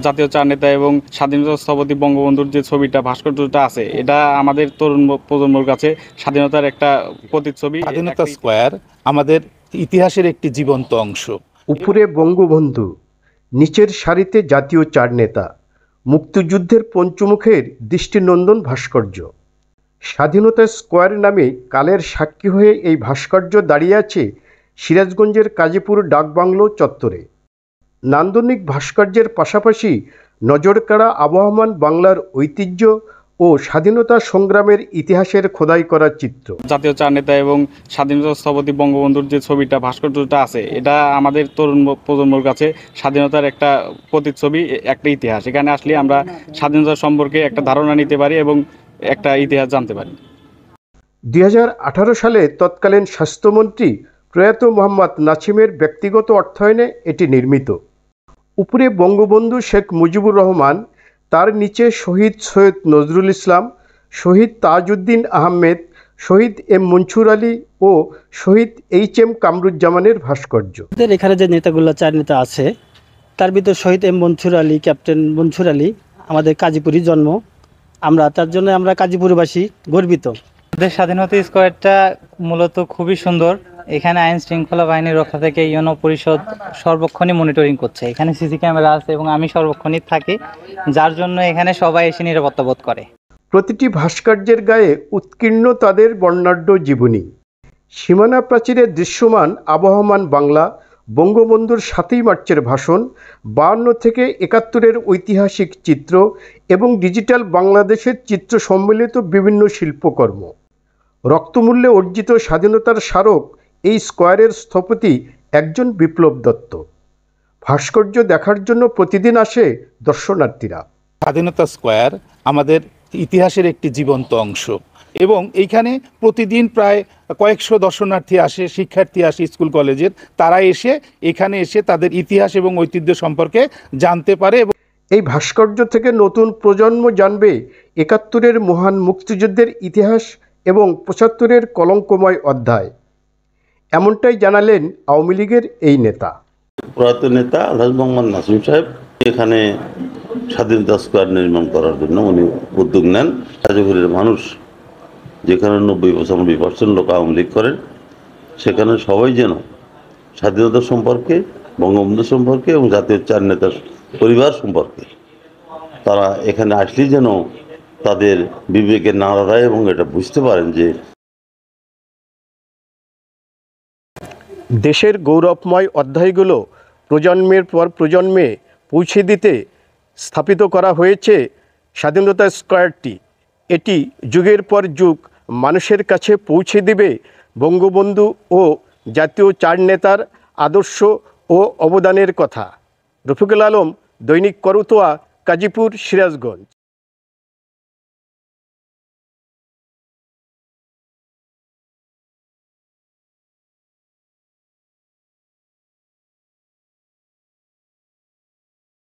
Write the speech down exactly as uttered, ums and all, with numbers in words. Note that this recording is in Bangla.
জাতীয় চার নেতা এবং স্বাধীনতা স্থপতি বঙ্গবন্ধুর যে ছবিটা ভাস্কর্যটা আছে, এটা আমাদের তরুণ প্রজন্মের কাছে স্বাধীনতার একটা প্রতিচ্ছবি। স্বাধীনতা স্কয়ার আমাদের ইতিহাসের একটি জীবন্ত অংশ। উপরে বঙ্গবন্ধু, নিচের সারিতে জাতীয় চার নেতা, মুক্তিযুদ্ধের পঞ্চমুখের দৃষ্টিনন্দন ভাস্কর্য। স্বাধীনতা স্কয়ার নামে কালের সাক্ষী হয়ে এই ভাস্কর্য দাঁড়িয়ে আছে সিরাজগঞ্জের কাজীপুর ডাকবাংলো চত্বরে। নান্দনিক ভাস্কর্যের পাশাপাশি নজরকাড়া আবহমান বাংলার ঐতিহ্য ও স্বাধীনতা সংগ্রামের ইতিহাসের খোদাই করা চিত্র। জাতীয় চার নেতা এবং স্বাধীনতা স্থপতি বঙ্গবন্ধুর যে ছবিটা ভাস্কর্যটা আছে, এটা আমাদের তরুণ প্রজন্মের কাছে স্বাধীনতার একটা প্রতিচ্ছবি, একটা ইতিহাস। এখানে আসলে আমরা স্বাধীনতা সম্পর্কে একটা ধারণা নিতে পারি এবং একটা ইতিহাস জানতে পারি। দুই হাজার আঠারো সালে তৎকালীন স্বাস্থ্যমন্ত্রী প্রয়াত মোহাম্মদ নাছিমের ব্যক্তিগত অর্থায়নে এটি নির্মিত। উপরে বঙ্গবন্ধু শেখ মুজিবুর রহমান, তার নিচে শহীদ সৈয়দ নজরুল ইসলাম, শহীদ তাজউদ্দিন আহমেদ, শহীদ এম মনসুর আলী ও শহীদ এইচ এম কামরুজ্জামানের ভাস্কর্য। এখানে যে নেতাগুলো চার নেতা আছে, তার ভিতর শহীদ এম মনসুর আলী, ক্যাপ্টেন মনসুর আলী আমাদের কাজীপুরই জন্ম। আমরা তার জন্য আমরা কাজীপুরবাসী গর্বিত। আমাদের স্বাধীনতা স্কয়ারটা মূলত খুবই সুন্দর। এখানে আইন শৃঙ্খলা বাহিনীর রক্ষা থেকে ইউনো পরিষদ সর্বক্ষণই মনিটরিং করছে। এখানে সিসি ক্যামেরা আছে এবং আমি সর্বক্ষণই থাকি, যার জন্য এখানে সবাই এসে নিরাপত্তা বোধ করে। প্রতিটি ভাস্কর্যের গায়ে উৎকীর্ণ তাদের বর্ণাঢ্য জীবনী। সীমানা প্রাচীরে দৃশ্যমান আবহমান বাংলা, বঙ্গবন্ধুর সাতই মার্চের ভাষণ, বায়ান্ন থেকে একাত্তরের ঐতিহাসিক চিত্র এবং ডিজিটাল বাংলাদেশের চিত্র সম্মিলিত বিভিন্ন শিল্পকর্ম। রক্তমূল্যে অর্জিত স্বাধীনতার স্মারক এই স্কয়ারের স্থপতি একজন বিপ্লব দত্ত। ভাস্কর্য দেখার জন্য প্রতিদিন আসে দর্শনার্থীরা। স্বাধীনতা স্কয়ার আমাদের ইতিহাসের একটি জীবন্ত অংশ এবং এইখানে প্রতিদিন প্রায় কয়েকশো দর্শনার্থী আসে, শিক্ষার্থী আসে স্কুল কলেজের। তারা এসে এখানে এসে তাদের ইতিহাস এবং ঐতিহ্য সম্পর্কে জানতে পারে। এবং এই ভাস্কর্য থেকে নতুন প্রজন্ম জানবে একাত্তরের মহান মুক্তিযুদ্ধের ইতিহাস এবং পঁচাত্তরের কলঙ্কময় অধ্যায়। এমনটাই জানালেন আওয়ামী লীগের এই নেতা। প্রয়াত নেতা আলহাজ মোহাম্মদ নাসিম সাহেব এখানে স্বাধীনতা স্কয়ার নির্মাণ করার জন্য উনি উদ্যোগ নেন। কাজীপুরের মানুষ, যেখানে নব্বই পঁচানব্বই পার্সেন্ট লোক আওয়ামী লীগ করেন, সেখানে সবাই যেন স্বাধীনতা সম্পর্কে, বঙ্গবন্ধু সম্পর্কে এবং জাতীয় চার নেতার পরিবার সম্পর্কে তারা এখানে আসলেই যেন তাদের বিবেকের নাড়া দেয় এবং এটা বুঝতে পারেন যে দেশের গৌরবময় অধ্যায়গুলো প্রজন্মের পর প্রজন্মে পৌঁছে দিতে স্থাপিত করা হয়েছে স্বাধীনতা স্কয়ারটি। এটি যুগের পর যুগ মানুষের কাছে পৌঁছে দিবে বঙ্গবন্ধু ও জাতীয় চার নেতার আদর্শ ও অবদানের কথা। রফিকুল আলম, দৈনিক করতোয়া, কাজীপুর, সিরাজগঞ্জ।